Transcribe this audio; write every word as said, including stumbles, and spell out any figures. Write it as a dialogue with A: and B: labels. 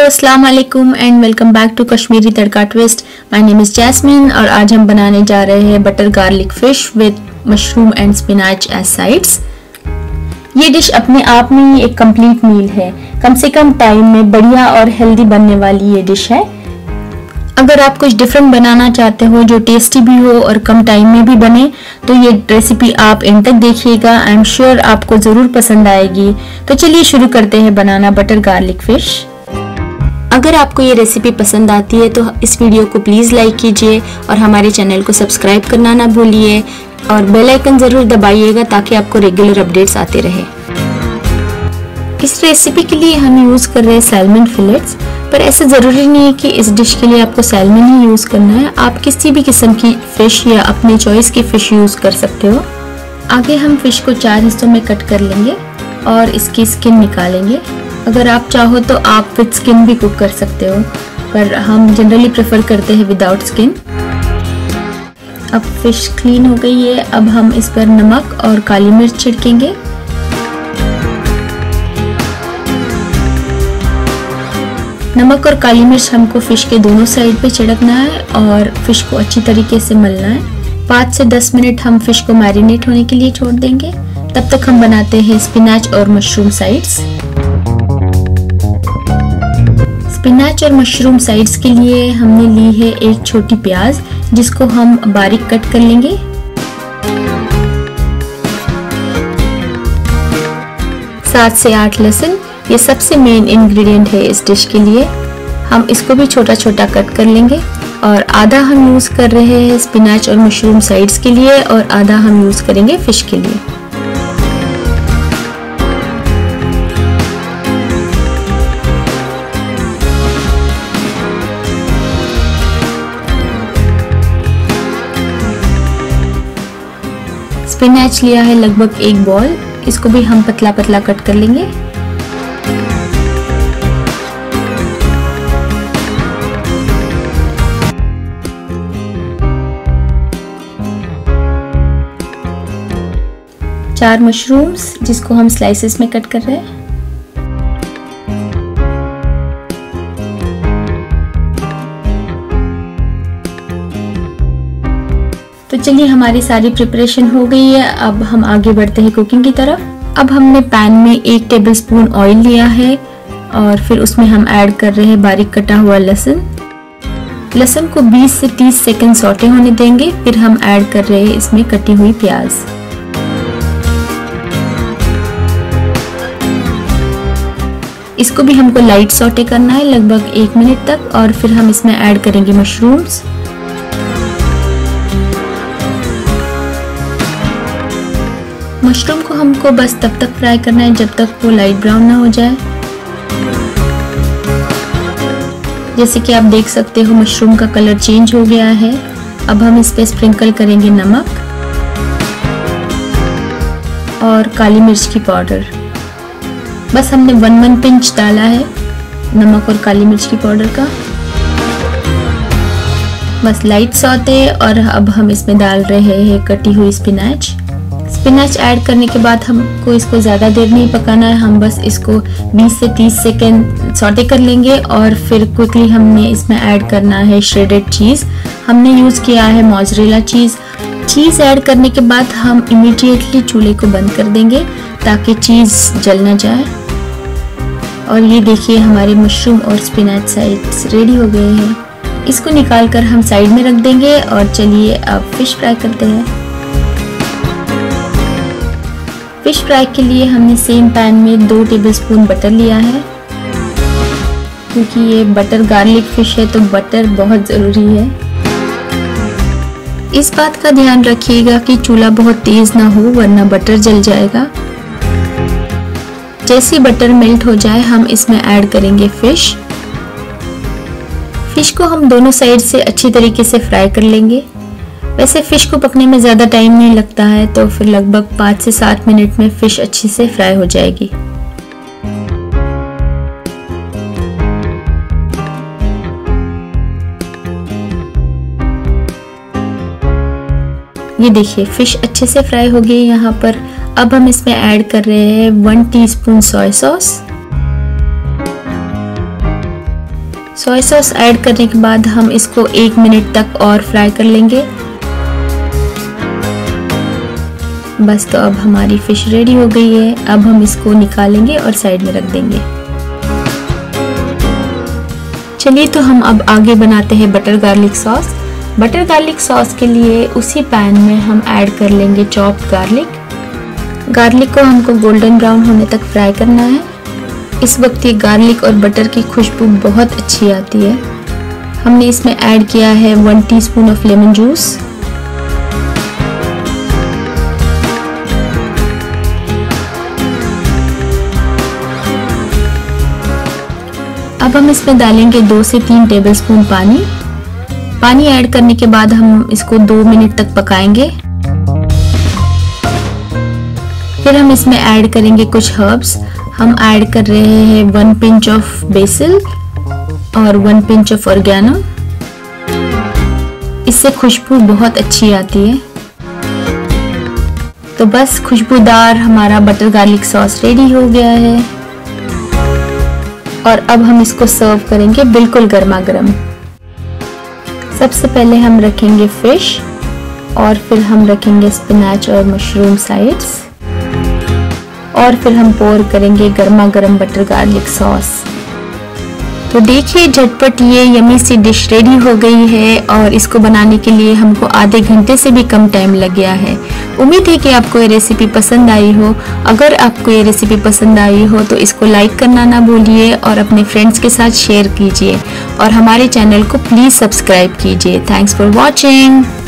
A: अस्सलाम वालेकुम and welcome back to Kashmiri tadka twist. My name is Jasmine और आज हम बनाने जा रहे हैं butter garlic fish with mushroom and spinach as sides. ये डिश अपने आप में ही एक कंप्लीट मील है। कम से कम टाइम में बढ़िया और हेल्दी बनने वाली ये डिश है। अगर आप कुछ डिफरेंट बनाना चाहते हो जो टेस्टी भी हो और कम टाइम में भी बने तो ये रेसिपी आप एंड तक देखिएगा। आई एम श्योर आपको ज़रूर पसंद आएगी। तो चलिए शुरू करते हैं बनाना बटर गार्लिक फिश। अगर आपको ये रेसिपी पसंद आती है तो इस वीडियो को प्लीज़ लाइक कीजिए और हमारे चैनल को सब्सक्राइब करना ना भूलिए और बेल आइकन ज़रूर दबाइएगा ताकि आपको रेगुलर अपडेट्स आते रहे। इस रेसिपी के लिए हम यूज़ कर रहे हैं सैल्मन फिलेट्स, पर ऐसा ज़रूरी नहीं है कि इस डिश के लिए आपको सैल्मन ही यूज़ करना है। आप किसी भी किस्म की फ़िश या अपने चॉइस की फ़िश यूज़ कर सकते हो। आगे हम फ़िश को चार हिस्सों में कट कर लेंगे और इसकी स्किन निकालेंगे। अगर आप चाहो तो आप विद स्किन भी कुक कर सकते हो, पर हम जनरली प्रेफर करते हैं विदाउट स्किन। अब फिश क्लीन हो गई है। अब हम इस पर नमक और काली मिर्च छिड़केंगे। नमक और काली मिर्च हमको फिश के दोनों साइड पे छिड़कना है और फिश को अच्छी तरीके से मलना है। पाँच से दस मिनट हम फिश को मैरिनेट होने के लिए छोड़ देंगे। तब तक हम बनाते हैं स्पिनाच और मशरूम साइड्स। स्पिनाच और मशरूम साइड्स के लिए हमने ली है एक छोटी प्याज जिसको हम बारीक कट कर लेंगे। सात से आठ लहसुन, ये सबसे मेन इंग्रेडिएंट है इस डिश के लिए। हम इसको भी छोटा छोटा कट कर लेंगे और आधा हम यूज़ कर रहे हैं स्पिनाच और मशरूम साइड्स के लिए और आधा हम यूज़ करेंगे फिश के लिए। स्पिनाच लिया है लगभग एक बॉल, इसको भी हम पतला पतला कट कर लेंगे। चार मशरूम्स जिसको हम स्लाइसेस में कट कर रहे हैं। तो चलिए हमारी सारी प्रिपरेशन हो गई है। अब हम आगे बढ़ते हैं कुकिंग की तरफ। अब हमने पैन में एक टेबलस्पून ऑयल लिया है और फिर उसमें हम ऐड कर रहे हैं बारीक कटा हुआ लहसुन। लहसुन को बीस से तीस सेकंड सौटे होने देंगे। फिर हम ऐड कर रहे हैं इसमें कटी हुई प्याज। इसको भी हमको लाइट सौटे करना है लगभग एक मिनट तक और फिर हम इसमें ऐड करेंगे मशरूम्स। मशरूम को हमको बस तब तक फ्राई करना है जब तक वो लाइट ब्राउन ना हो जाए। जैसे कि आप देख सकते हो मशरूम का कलर चेंज हो गया है। अब हम इस पे स्प्रिंकल करेंगे नमक और काली मिर्च की पाउडर। बस हमने वन वन पिंच डाला है नमक और काली मिर्च की पाउडर का। बस लाइट सौते और अब हम इसमें डाल रहे हैं कटी हुई स्पिनाच। स्पिनाच ऐड करने के बाद हमको इसको ज़्यादा देर नहीं पकाना है। हम बस इसको बीस से तीस सेकेंड सौटे कर लेंगे और फिर क्विकली हमने इसमें ऐड करना है श्रेडेड चीज़। हमने यूज़ किया है मोज़रेला चीज़। चीज़ ऐड करने के बाद हम इमीडिएटली चूल्हे को बंद कर देंगे ताकि चीज़ जल ना जाए। और ये देखिए हमारे मशरूम और स्पिनाच साइड्स रेडी हो गए हैं। इसको निकाल कर हम साइड में रख देंगे और चलिए अब फिश फ्राई करते हैं। फिश फ्राई के लिए हमने सेम पैन में दो टेबलस्पून बटर लिया है। क्योंकि ये बटर गार्लिक फिश है तो बटर बहुत ज़रूरी है। इस बात का ध्यान रखिएगा कि चूल्हा बहुत तेज़ ना हो वरना बटर जल जाएगा। जैसे बटर मेल्ट हो जाए हम इसमें ऐड करेंगे फिश। फिश को हम दोनों साइड से अच्छी तरीके से फ्राई कर लेंगे। वैसे फ़िश को पकने में ज़्यादा टाइम नहीं लगता है तो फिर लगभग पाँच से सात मिनट में फ़िश अच्छी से फ्राई हो जाएगी। ये देखिए फ़िश अच्छे से फ्राई हो गई यहाँ पर। अब हम इसमें ऐड कर रहे हैं one teaspoon soya sauce, soya sauce add करने के बाद हम इसको एक मिनट तक और फ्राई कर लेंगे। बस तो अब हमारी फिश रेडी हो गई है। अब हम इसको निकालेंगे और साइड में रख देंगे। चलिए तो हम अब आगे बनाते हैं butter garlic sauce. Butter garlic sauce के लिए उसी पैन में हम ऐड कर लेंगे चॉप्ड गार्लिक। गार्लिक को हमको गोल्डन ब्राउन होने तक फ्राई करना है। इस वक्त ये गार्लिक और बटर की खुशबू बहुत अच्छी आती है। हमने इसमें ऐड किया है one teaspoon of lemon juice. अब हम इसमें डालेंगे दो से तीन टेबलस्पून पानी। पानी ऐड करने के बाद हम इसको दो मिनट तक पकाएंगे। फिर हम इसमें ऐड करेंगे कुछ हर्ब्स। हम ऐड कर रहे हैं वन पिंच ऑफ बेसिल और वन पिंच ऑफ ऑर्गेनो। इससे खुशबू बहुत अच्छी आती है। तो बस खुशबूदार हमारा बटर गार्लिक सॉस रेडी हो गया है और अब हम इसको सर्व करेंगे बिल्कुल गर्मा गर्म। सबसे पहले हम रखेंगे फिश और फिर हम रखेंगे स्पिनाच और मशरूम साइड्स और फिर हम पोर करेंगे गर्मा गर्म बटर गार्लिक सॉस। तो देखिए झटपट ये यमी सी डिश रेडी हो गई है और इसको बनाने के लिए हमको आधे घंटे से भी कम टाइम लग गया है। उम्मीद है कि आपको ये रेसिपी पसंद आई हो। अगर आपको ये रेसिपी पसंद आई हो तो इसको लाइक करना ना भूलिए और अपने फ्रेंड्स के साथ शेयर कीजिए और हमारे चैनल को प्लीज़ सब्सक्राइब कीजिए। Thanks for watching.